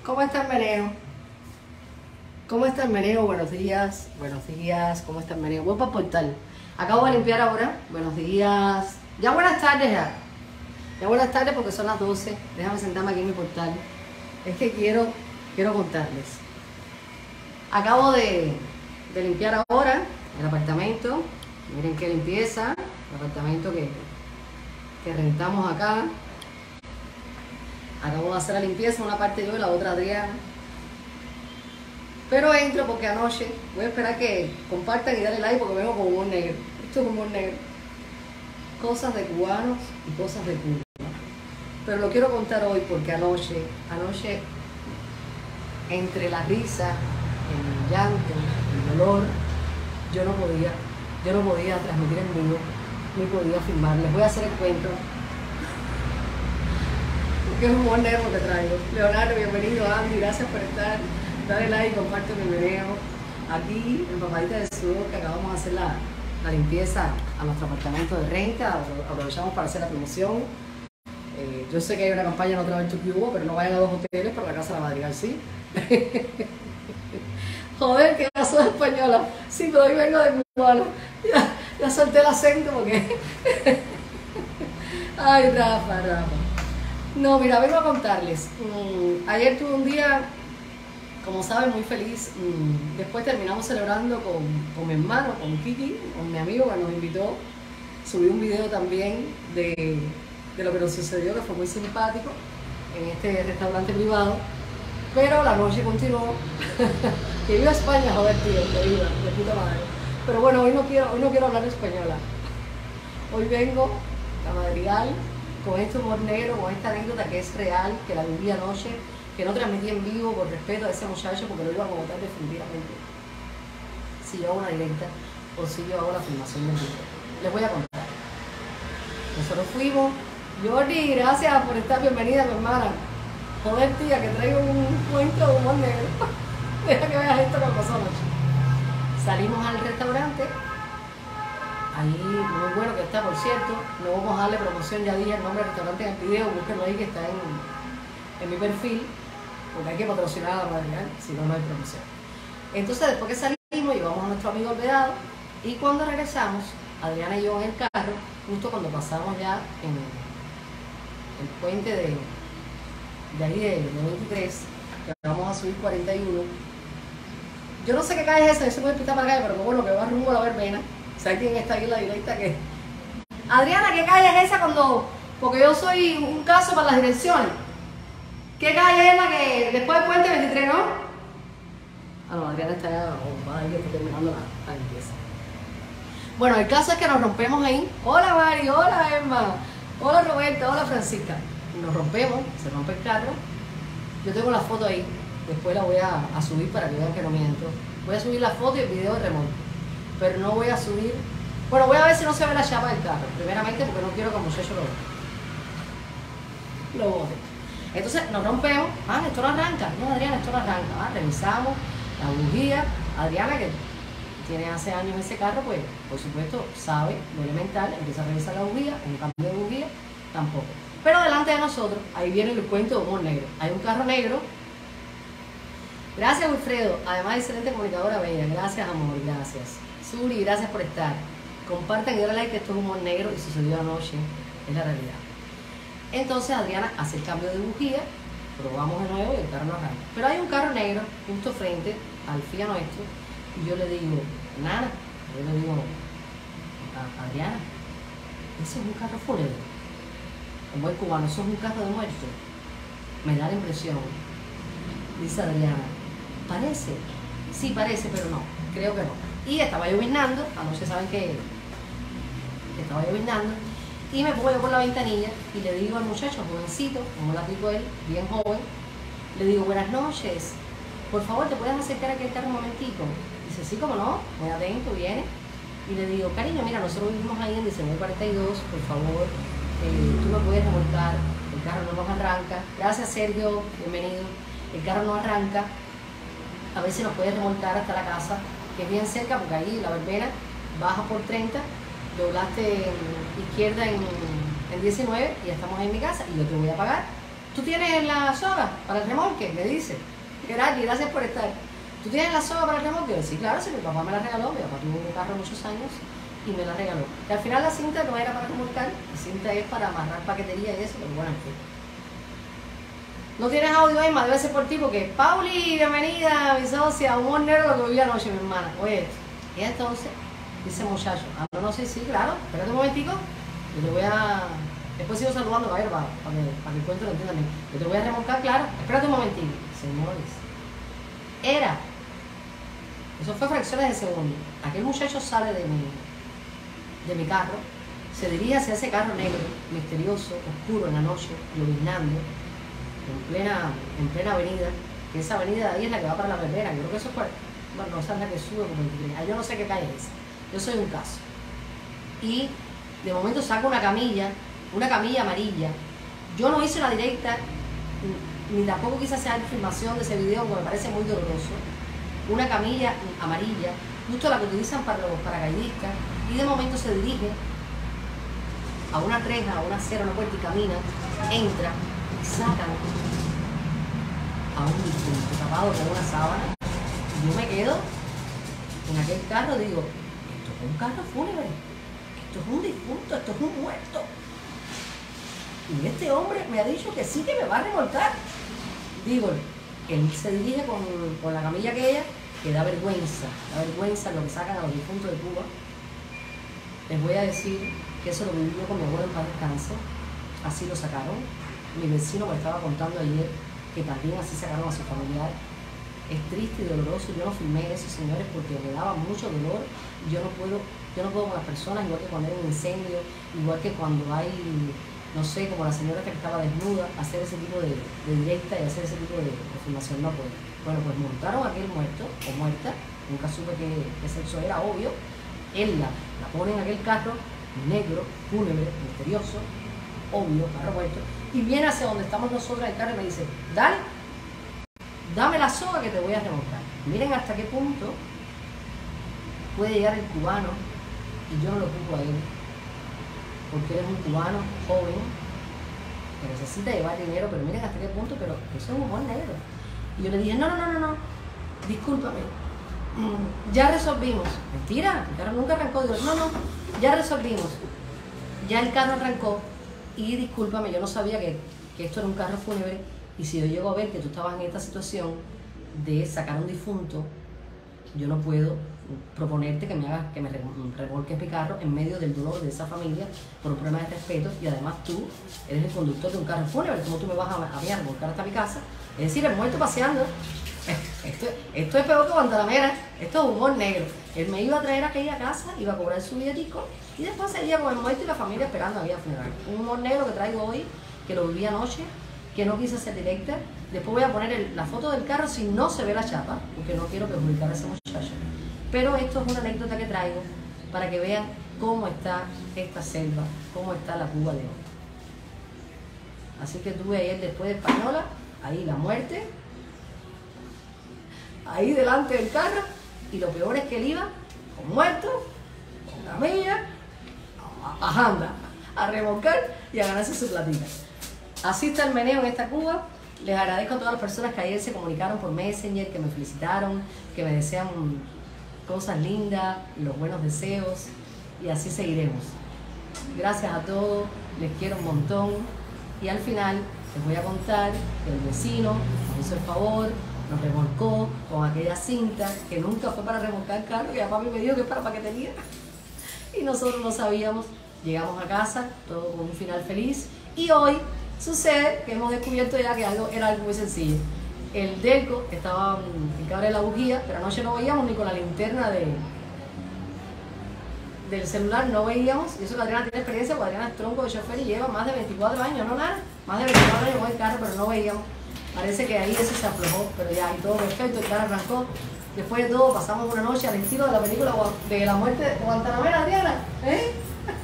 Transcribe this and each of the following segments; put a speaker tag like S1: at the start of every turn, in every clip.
S1: ¿Cómo está el meneo? ¿Cómo está el meneo? Buenos días, ¿cómo está el meneo? Voy para el portal. Acabo de limpiar ahora. Buenos días. Ya buenas tardes ya. Ya buenas tardes porque son las 12. Déjame sentarme aquí en mi portal. Es que quiero contarles. Acabo de limpiar ahora el apartamento. Miren qué limpieza. El apartamento que rentamos acá. Acabo de hacer la limpieza, una parte yo y la otra Adriana. Pero entro porque anoche, voy a esperar que compartan y darle like porque vengo con humor negro. Esto es humor negro. Cosas de cubanos y cosas de Cuba. Pero lo quiero contar hoy porque anoche, entre la risa, el llanto, el dolor, yo no podía transmitir en vivo, ni podía filmar. Les voy a hacer el cuento. Porque es humor negro que traigo. Leonardo, bienvenido. Andy, gracias por estar. Dale like, comparte mi video. Aquí en Papadita del Sur, que acabamos de hacer la limpieza a nuestro apartamento de renta. Aprovechamos para hacer la promoción. Yo sé que hay una campaña en otra vez que hubo, pero no vayan a dos hoteles, pero la casa de la Madrigal sí. Joder, que ya soy española. Sí, pero hoy vengo de cubano. Ya solté el acento porque... Ay, Rafa. No, mira, vengo a contarles. Ayer tuve un día, como saben, muy feliz. Después terminamos celebrando con mi hermano, con Kiki, con mi amigo que nos invitó. Subí un video también de lo que nos sucedió, que fue muy simpático, en este restaurante privado. Pero la noche continuó. Que viva España, joder, tío, que viva, de puta madre. Pero bueno, hoy no quiero hablar española. Hoy vengo a Madrigal con este humor negro, con esta anécdota que es real, que la viví anoche, que no transmití en vivo por respeto a ese muchacho porque lo iba a votar definitivamente. Si yo hago una directa o si yo hago la filmación del video. Les voy a contar. Nosotros fuimos. Jordi, gracias por estar, bienvenida, mi hermana. Joder, tía, que traigo un cuento de humor negro. Deja que veas esto que pasó anoche. Salimos al restaurante. Ahí, muy bueno que está, por cierto. No vamos a darle promoción, ya dije el nombre del restaurante en el video, búsquenlo ahí que está en mi perfil, porque hay que patrocinar a la Madrigal, si no, no hay promoción. Entonces, después que salimos, llevamos a nuestro amigo Alvedado, y cuando regresamos, Adriana y yo en el carro, justo cuando pasamos ya en el puente de ahí de 23, que vamos a subir 41. Yo no sé qué calle es esa, yo se puede pistar para la calle, pero bueno, que va rumbo a la verbena. ¿Sabes quién está ahí en la directa? Que Adriana, ¿qué calle es esa cuando...? Porque yo soy un caso para las direcciones. ¿Qué calle es la que después del puente 23, no? Ah, no, Adriana está ocupada ahí, que está terminando la limpieza. Bueno, el caso es que nos rompemos ahí. Hola Mari, hola Emma, hola Roberta, hola Francisca. Nos rompemos, se rompe el carro. Yo tengo la foto ahí. Después la voy a subir para que vean que no miento. Voy a subir la foto y el video de remonte. Pero no voy a subir. Bueno, voy a ver si no se ve la chapa del carro. Primeramente porque no quiero que el muchacho lo bote. Entonces nos rompemos. Ah, esto no arranca. No, Adriana, esto no arranca. Ah, revisamos la bujía. Adriana, que tiene hace años ese carro, pues por supuesto sabe lo elemental. Empieza a revisar la bujía, un cambio de bujía, tampoco. Pero delante de nosotros, ahí viene el cuento de humor negro. Hay un carro negro. Gracias, Wilfredo. Además, excelente comunicadora bella. Gracias, amor. Gracias. Suri, gracias por estar. Compartan y denle like que esto es humor negro y sucedió anoche. Es la realidad. Entonces, Adriana hace el cambio de bujía. Probamos de nuevo y el carro no arranca. Pero hay un carro negro justo frente al FIA nuestro. Y yo le digo, Nana, yo le digo a Adriana, ese es un carro fúnebre. Como el cubano, eso es un carro de muerte. Me da la impresión. Dice Adriana, parece, sí parece, pero no, creo que no. Y estaba lloviznando, anoche saben que estaba lloviznando, y me pongo yo por la ventanilla y le digo al muchacho, jovencito, como la digo él, bien joven, le digo, buenas noches, por favor, ¿te puedes acercar a aquel carro un momentico? Dice, sí, como no, muy atento, viene. Y le digo, cariño, mira, nosotros vivimos ahí en 1942, por favor, tú me puedes remontar, el carro no nos arranca. Gracias, Sergio, bienvenido. El carro no arranca, a ver si nos puedes remontar hasta la casa, que es bien cerca, porque ahí la verbena baja por 30, doblaste izquierda en 19 y ya estamos ahí en mi casa y yo te voy a pagar ¿tú tienes la soga para el remolque? Le dice. Gracias por estar. ¿Tú tienes la soga para el remolque? Sí, claro, si mi papá me la regaló. Mi papá tuvo un carro muchos años y me la regaló. Y al final la cinta no era para remolcar, la cinta es para amarrar paquetería y eso, pero bueno, en fin. No tienes audio, Emma, debe ser por ti, porque Pauli, bienvenida, mi socia, humor negro lo que viví anoche, mi hermana. Oye, y entonces, dice muchacho, no sé, sí, claro, espérate un momentico, yo te voy a... Después sigo saludando, para que el cuento lo entiendan bien. Yo te voy a remolcar, claro, espérate un momentico. Señores, eso fue fracciones de segundo. Aquel muchacho sale de mi carro, se dirige hacia ese carro negro, misterioso, oscuro en la noche, lloviznando, en plena avenida, que esa avenida de ahí es la que va para la Verdera. Yo creo que eso es bueno, esa es la que sube por 23. Yo no sé qué calle es esa. Yo soy un caso. Y de momento saco una camilla amarilla. Yo no hice una directa, ni tampoco quise hacer filmación de ese video porque me parece muy doloroso. Una camilla amarilla, justo la que utilizan para los paracaidistas, y de momento se dirige a una reja, a una acera, a una puerta y camina, entra, sacan a un difunto tapado con una sábana. Y yo me quedo en aquel carro, digo, esto es un carro fúnebre, esto es un difunto, esto es un muerto. Y este hombre me ha dicho que sí, que me va a remolcar. Digo, él se dirige con la camilla aquella, que da vergüenza lo que sacan a los difuntos de Cuba. Les voy a decir que eso lo viví yo con mi abuelo en paz descanse, así lo sacaron. Mi vecino me estaba contando ayer que también así sacaron a su familiar. Es triste y doloroso, yo no filmé eso, señores, porque me daba mucho dolor. Yo no puedo con las personas, igual que cuando hay un incendio, igual que cuando hay, no sé, como la señora que estaba desnuda, hacer ese tipo de directa y hacer ese tipo de filmación, no puedo. Bueno, pues montaron a aquel muerto o muerta, nunca supe qué sexo era, obvio. Él la pone en aquel carro negro, fúnebre, misterioso, obvio, carro muerto, y viene hacia donde estamos nosotros el carro y me dice, dale, dame la soga que te voy a remolcar. Miren hasta qué punto puede llegar el cubano, y yo no lo culpo a él, porque él es un cubano joven que necesita llevar dinero, pero miren hasta qué punto, pero eso es un humor negro. Y yo le dije, no, discúlpame, ya resolvimos. Mentira, el carro nunca arrancó. Digo, no, ya resolvimos. Ya el carro arrancó y discúlpame, yo no sabía que esto era un carro fúnebre, y si yo llego a ver que tú estabas en esta situación de sacar un difunto, yo no puedo proponerte que me remolques mi carro en medio del dolor de esa familia por un problema de respeto, y además tú eres el conductor de un carro fúnebre, ¿cómo tú me vas a remolcar hasta mi casa? Es decir, el muerto paseando. Esto es peor que Guantanamera, esto es humor negro. Él me iba a traer a aquella casa, iba a cobrar su billetico y después seguía con el muerto y la familia esperando a la funeral. Un humor negro que traigo hoy, que lo viví anoche, que no quise hacer directa. Después voy a poner la foto del carro si no se ve la chapa, porque no quiero perjudicar a ese muchacho. Pero esto es una anécdota que traigo para que vean cómo está esta selva, cómo está la Cuba de hoy. Así que tuve ayer después de Española, ahí la muerte, ahí delante del carro, y lo peor es que él iba con muerto, con camilla, a Anda, a remolcar y a ganarse su platita. Así está el meneo en esta Cuba. Les agradezco a todas las personas que ayer se comunicaron por Messenger, que me felicitaron, que me desean cosas lindas, los buenos deseos, y así seguiremos. Gracias a todos, les quiero un montón, y al final les voy a contar que el vecino nos hizo el favor, nos remolcó con aquella cinta que nunca fue para remolcar el carro, y a papi me dijo que es para paquetería, y nosotros no sabíamos. Llegamos a casa, todo con un final feliz, y hoy sucede que hemos descubierto ya que era algo muy sencillo. El delco estaba en cabra de la bujía, pero anoche no veíamos ni con la linterna del celular, no veíamos, y eso que Adriana tiene experiencia, porque Adriana es tronco de chofer y lleva más de 24 años, no nada, más de 24 años con el carro, pero no veíamos. Parece que ahí eso se aflojó, pero ya ahí todo perfecto, el carro arrancó. Después de todo pasamos una noche al estilo de la película de la muerte de Guantanamera, Adriana, ¿eh?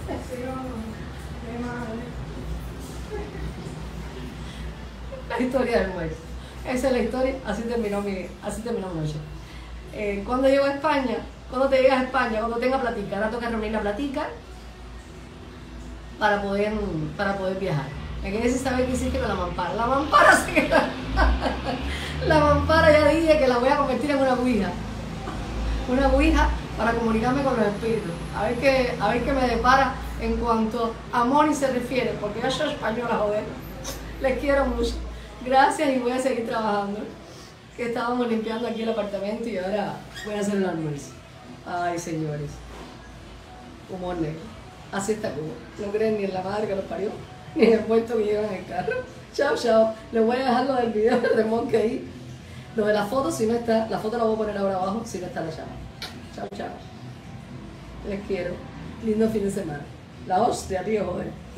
S1: La historia del muerto. Esa es la historia, así terminó mi noche. Cuando llego a España, cuando te llegas a España, cuando tenga platica, ahora toca reunir la platica para poder viajar. Me quedé sin saber qué hiciste con la mampara. La mampara se queda. La mampara ya dije que la voy a convertir en una ouija. Una ouija para comunicarme con los espíritus. A ver qué me depara en cuanto a Moni se refiere, porque yo soy española, joder. Les quiero mucho. Gracias y voy a seguir trabajando. Que estábamos limpiando aquí el apartamento y ahora voy a hacer el almuerzo. Ay, señores. Humor negro. Así está Cuba. No creen ni en la madre que los parió, ni en el puesto que llevan en el carro. Chao, chao. Les voy a dejar lo del video de remolque ahí. Lo de la foto, si no está, la foto la voy a poner ahora abajo, si no está la llama. Chao, chao. Les quiero. Lindo fin de semana. La hostia, tío, joder.